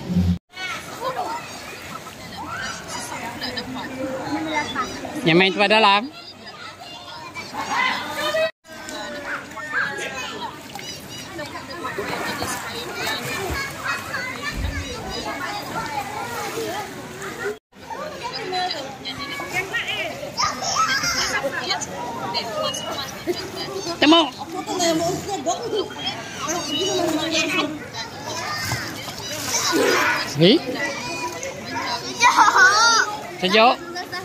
Yang main tempat dalam. Temu. Ni? Sejuk.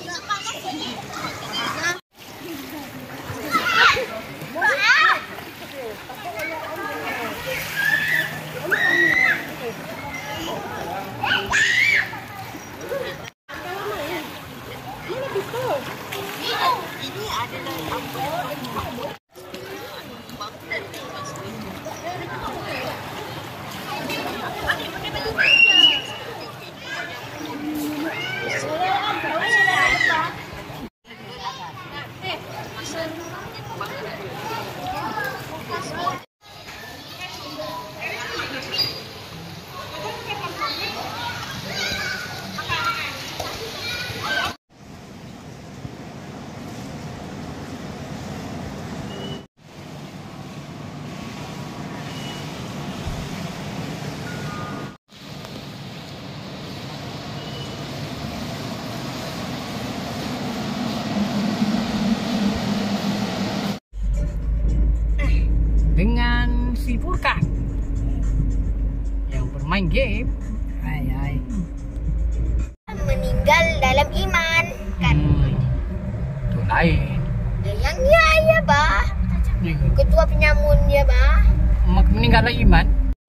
Dengan si Furkan yang bermain game. Hai. Meninggal dalam iman kan. Tu lain. Yang ya bah. Ketua penyamun ya bah. Meninggal dalam iman.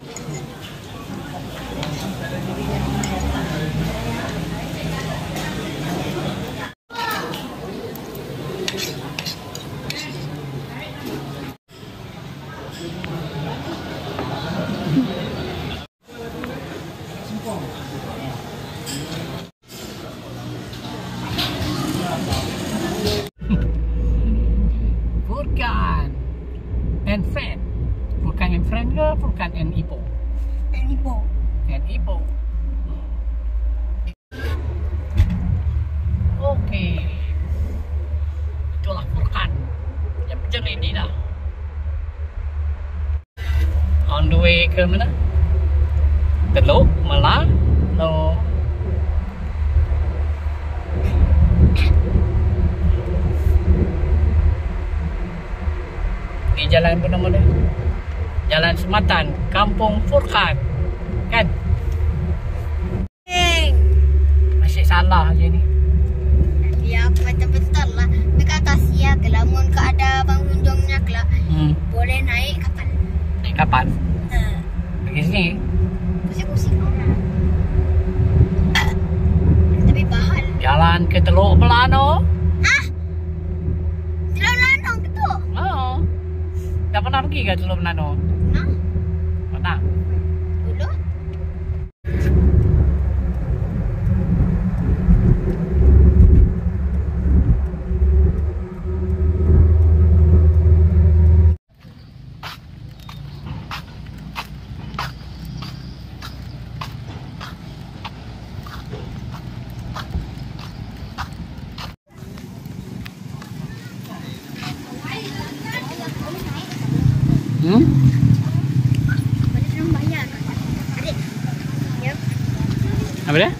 Furkan and friend. Furkan and friend ke Furkan and Ipo? And Ipo. Okey. Itulah Furkan. Yang berjerit ni dah. On the way ke mana? Teluk Melano. Di jalan apa nama dia? Jalan Sematan, Kampung Furkan. Kan? Masih salah je ni. Ya, betul-betul lah. Mereka kasihan kalau mun ke ada pengunjungnya kelak. Boleh naik kapal. Naik kapal? Pergi sini? Pusing-pusing orang. Tapi bahal. Jalan ke Teluk Melano. Hah? Teluk Melano ke tu? Oh. Dah pernah pergi ke Teluk Melano? Nah. Pernah? Dulu? Boleh orang bayar kan? Adik. Ya. Apa dia?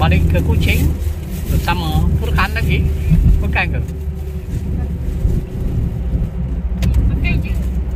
balik ke Kuching bersama Furqan lagi. Furqan ke? Pakai je.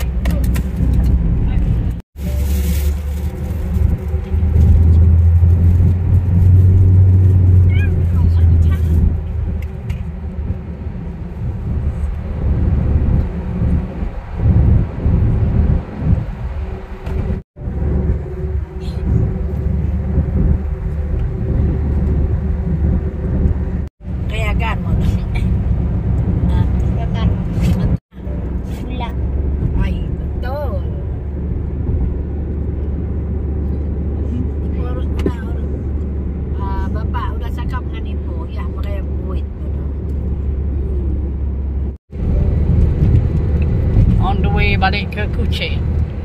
On the way balik ke Kuching.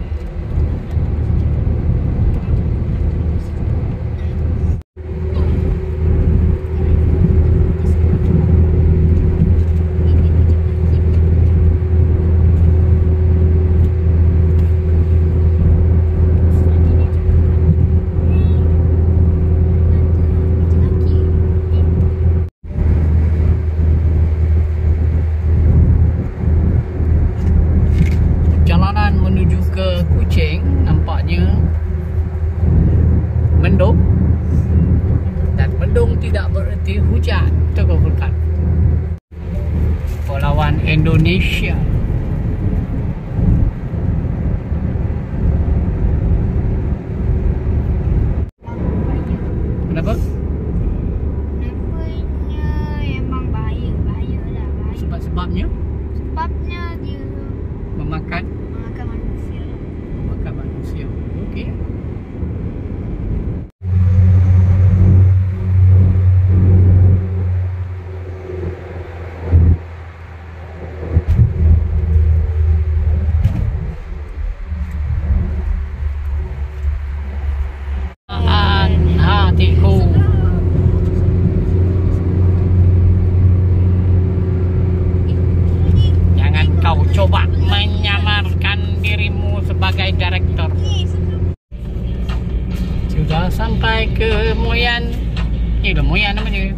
Perjalanan menuju ke Kuching nampaknya mendung, dan mendung tidak bererti hujan. Itu Furqan. Kepulauan Indonesia. Kenapa? Kenapanya emang bahaya lah. Sebabnya Sebabnya dia memakan manusia. Okey. Hatiku. Jangan kau coba menyamarkan dirimu sebagai direktur. Sudah sampai ke Moyan. Ini dah Moyan namanya.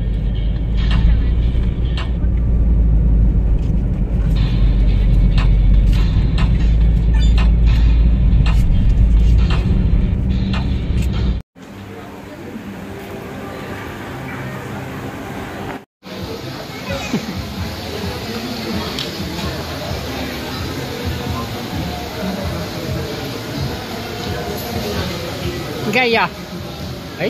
Gaya. Hey.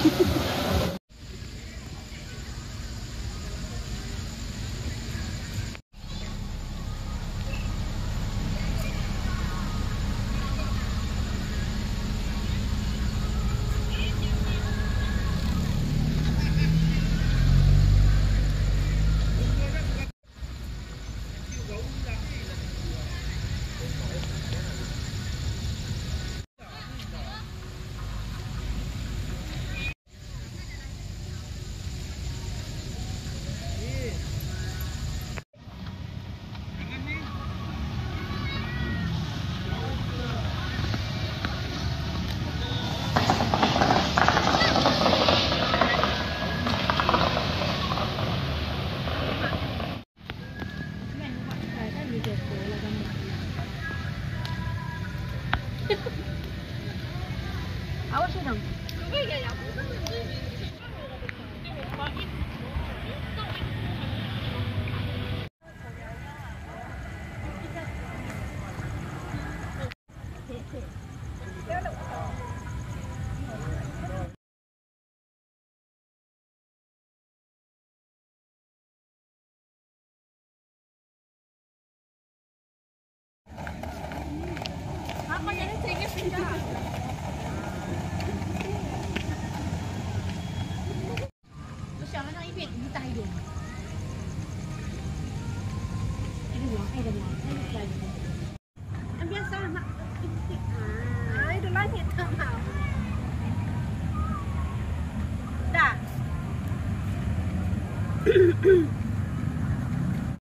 Awas dong. Apa jadi tinggi pindah? Terus yang mana ibit buta hidung? Ini buang, ini buang, ini lagi. Kan biasa mak. Itu langit sama. Dah.